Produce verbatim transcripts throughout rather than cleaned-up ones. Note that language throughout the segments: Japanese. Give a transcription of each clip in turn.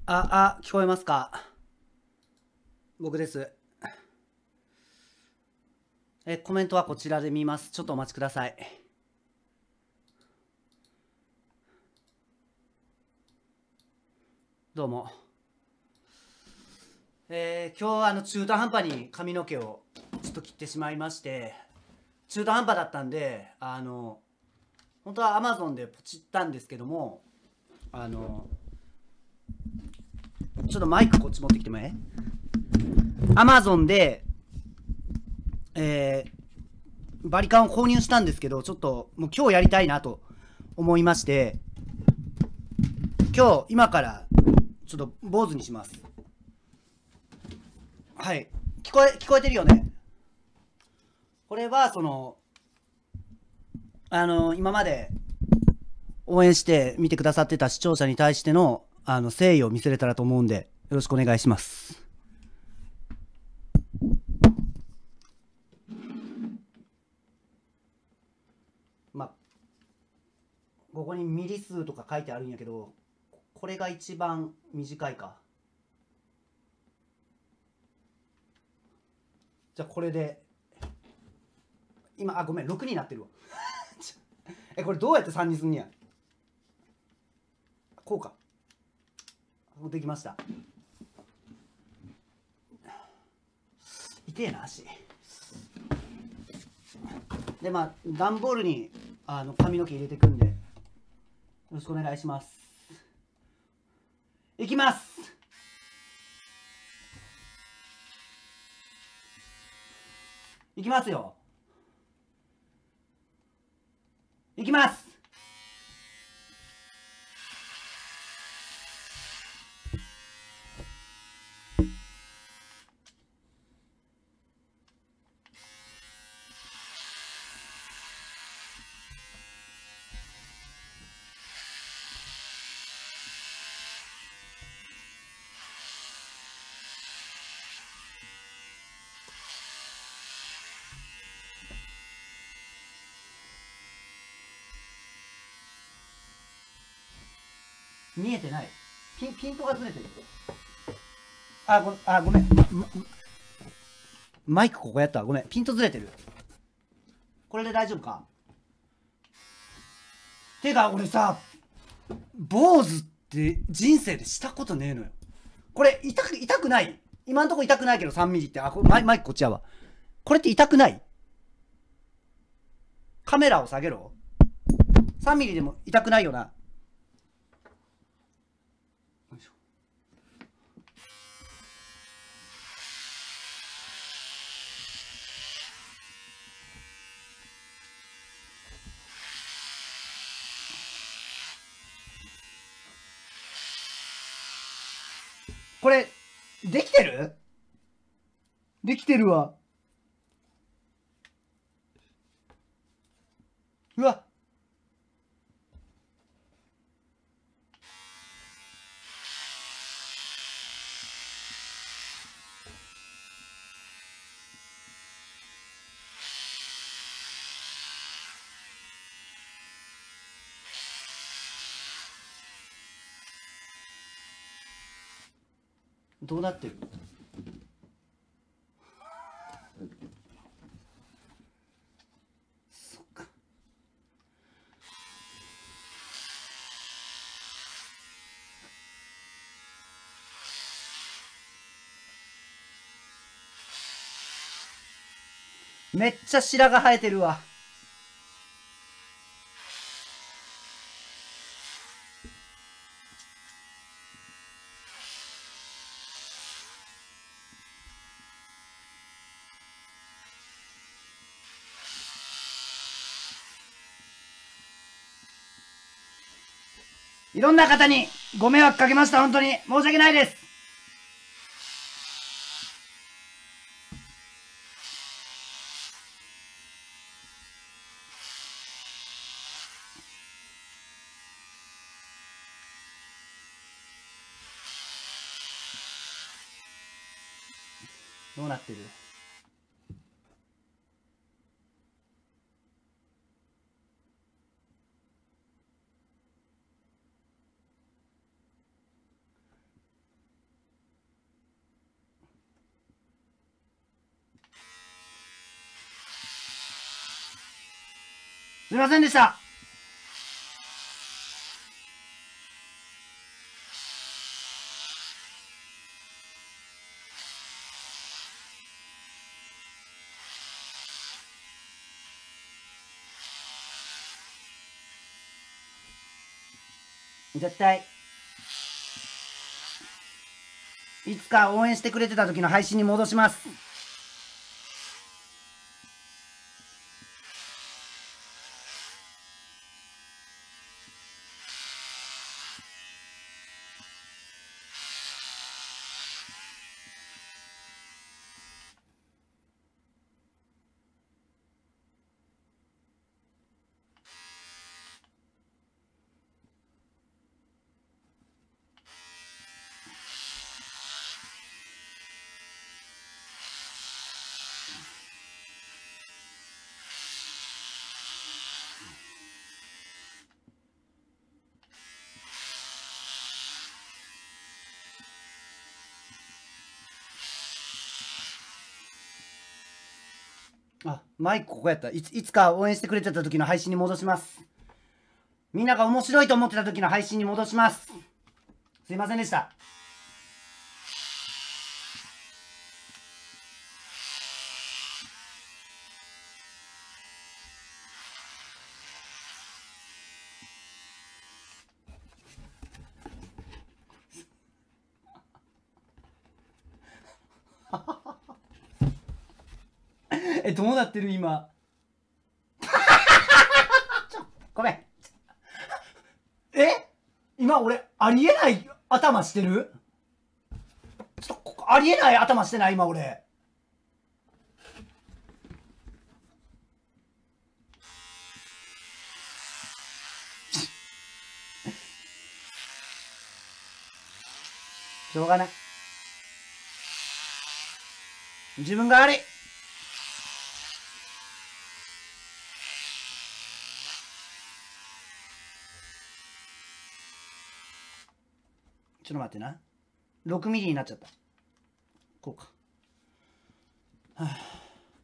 あ、あ、聞こえますか？僕です。え、コメントはこちらで見ます。ちょっとお待ちください。どうも。えー、今日あの中途半端に髪の毛をちょっと切ってしまいまして、中途半端だったんで、あの、本当は Amazon でポチったんですけども、あの、ちょっとマイクこっち持ってきてもええ？ Amazon で、えー、バリカンを購入したんですけど、ちょっともう今日やりたいなと思いまして、今日今からちょっと坊主にします。はい、聞こえ聞こえてるよね？これはそのあの今まで応援して見てくださってた視聴者に対してのあの誠意を見せれたらと思うんで、よろしくお願いします。まあここにミリ数とか書いてあるんやけど、これが一番短いか。じゃあこれで今、あ、ごめん、ろくになってるわえ、これどうやってさんにすんねや。こうか。できました。痛えな足で。まあ段ボールにあの髪の毛入れていくんで、よろしくお願いします。いきます。いきますよ。いきます。見えてない。ピンピントがずれてる。あ、ごあごめん、まま、マイクここやった。ごめん、ピントずれてる。これで大丈夫か？てか俺さ、坊主って人生でしたことねえのよ。これ痛く痛くない？今んとこ痛くないけどさんミリって。あ、これマイマイクこっちやわ。これって痛くない？カメラを下げろ。さんミリでも痛くないよな。これできてる？できてるわ。うわ、どうなってる？そっか。めっちゃ白が生えてるわ。いろんな方にご迷惑かけました。本当に申し訳ないです。どうなってる？ すいませんでした。絶対いつか応援してくれてた時の配信に戻します。あ、マイクここやった。いつ、いつか応援してくれてた時の配信に戻します。みんなが面白いと思ってた時の配信に戻します。すいませんでした。え、どうなってる今。ちょ、ごめん。え、今俺、ありえない頭してる？ちょっと、ありえない頭してない今俺。しょうがない。自分が悪い。ちょっと待ってな。ろくミリになっちゃった。こうか。はあ、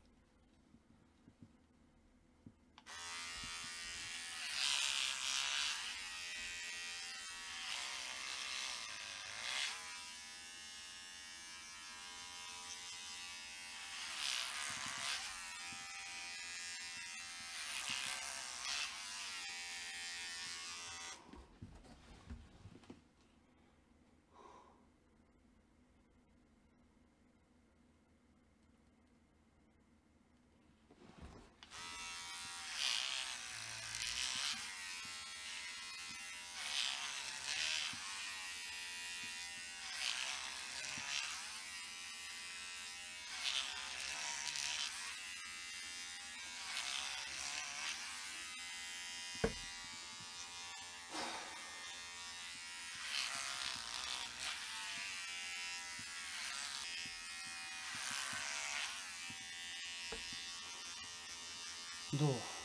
どう？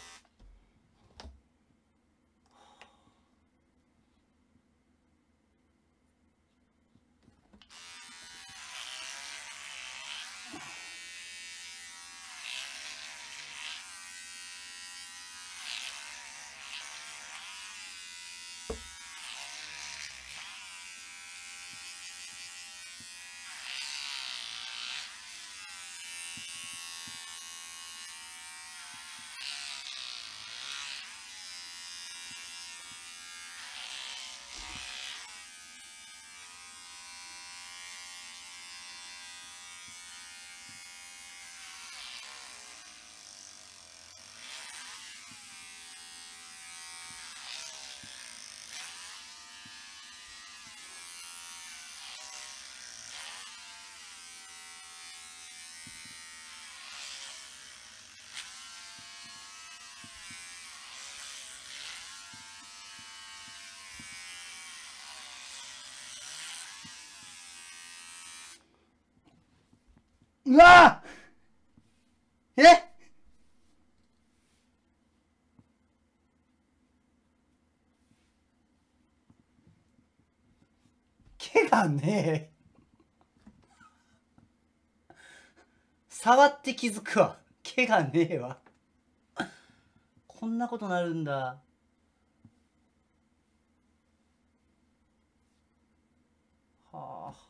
うわー、え、毛がねえ。触って気づくわ。毛がねえわ。ここんなことなるんだ。はあ。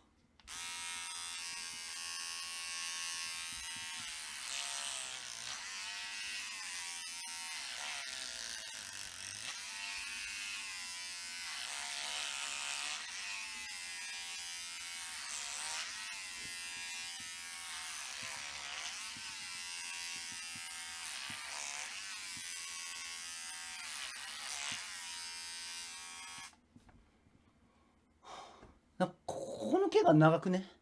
なんかここの毛が長くね。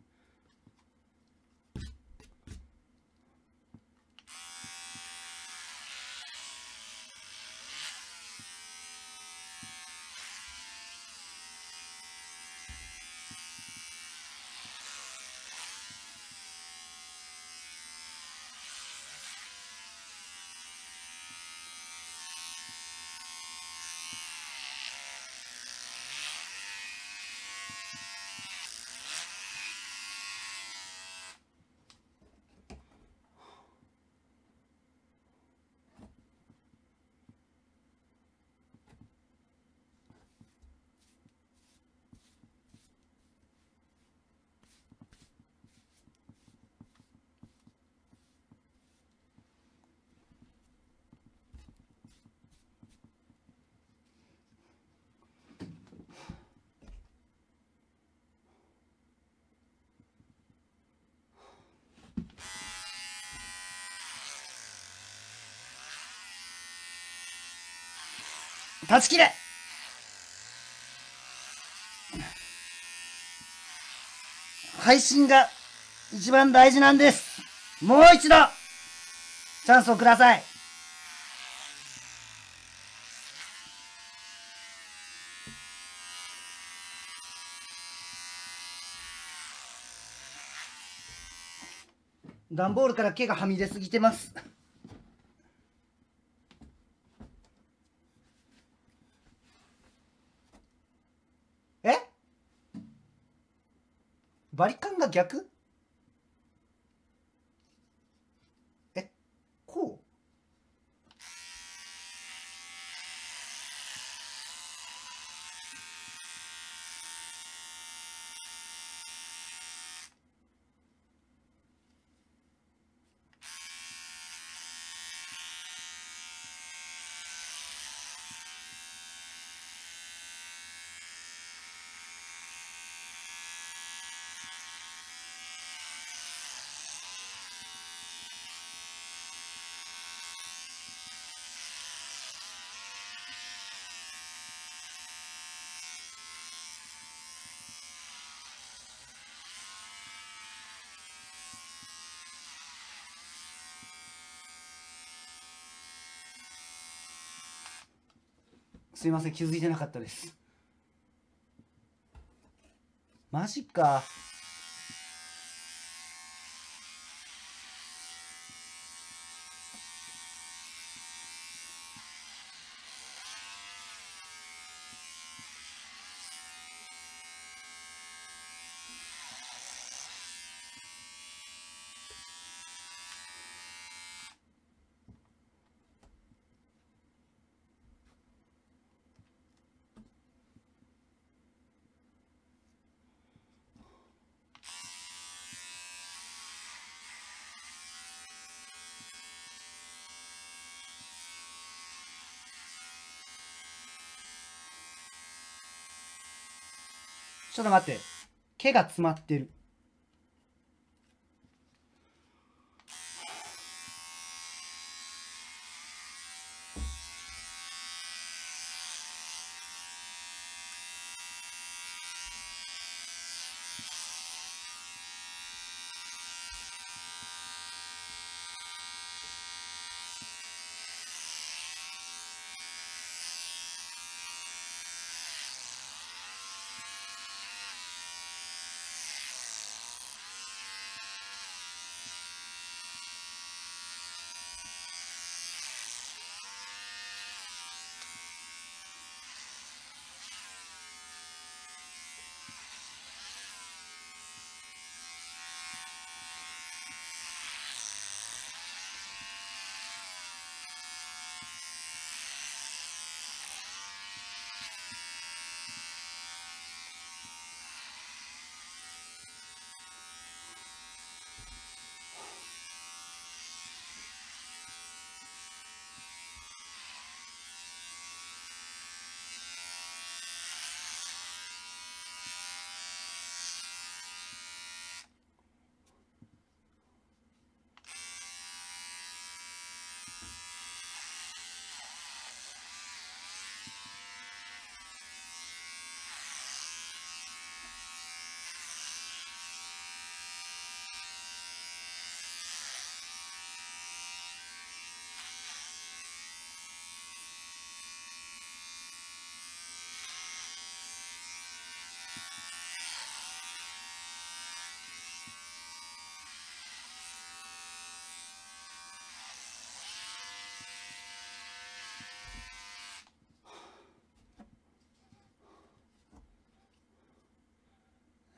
断ち切れ。配信が一番大事なんです。もう一度チャンスをください。段ボールから毛がはみ出すぎてます。え？バリカンが逆？え？こう？すいません、気づいてなかったです。マジか。ちょっと待って。毛が詰まってる。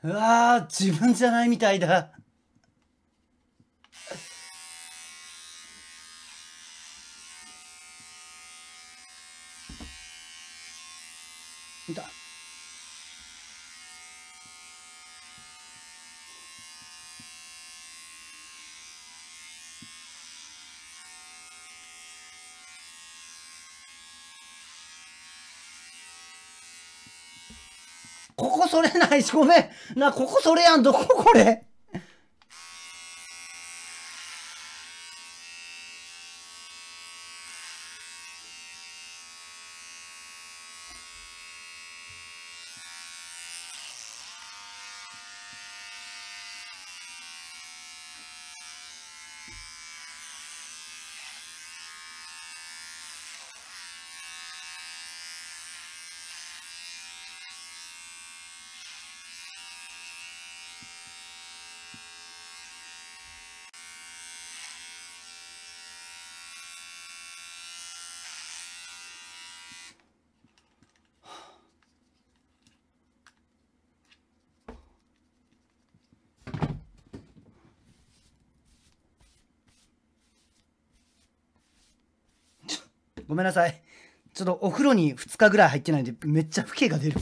うわー、自分じゃないみたいだ。だここそれないし、ごめんな、ここそれやん、どここれ。ごめんなさい。ちょっとお風呂にふつかぐらい入ってないんで、めっちゃフケが出る。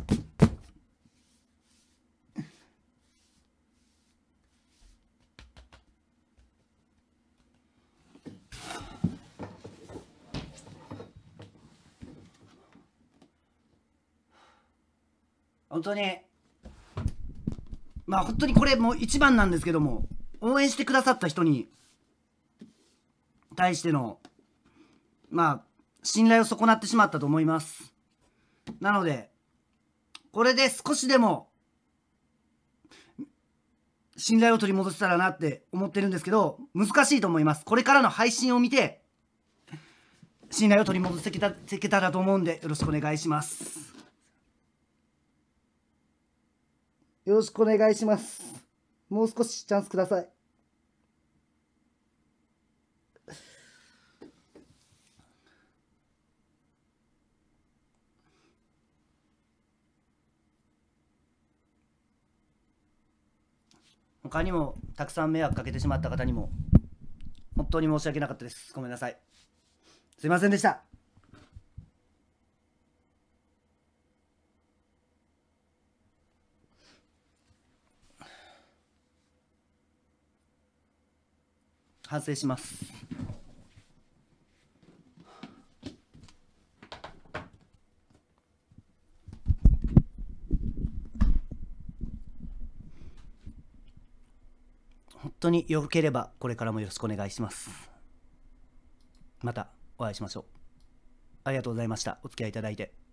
本当に、まあ本当にこれもう一番なんですけども、応援してくださった人に対しての、まあ、信頼を損なってしまったと思います。なので、これで少しでも、信頼を取り戻せたらなって思ってるんですけど、難しいと思います。これからの配信を見て、信頼を取り戻せていけたらと思うんで、よろしくお願いします。よろしくお願いします。もう少しチャンスください。他にもたくさん迷惑かけてしまった方にも本当に申し訳なかったです。ごめんなさい。すいませんでした。反省します。本当によければこれからもよろしくお願いします。またお会いしましょう。ありがとうございました。お付き合いいただいて。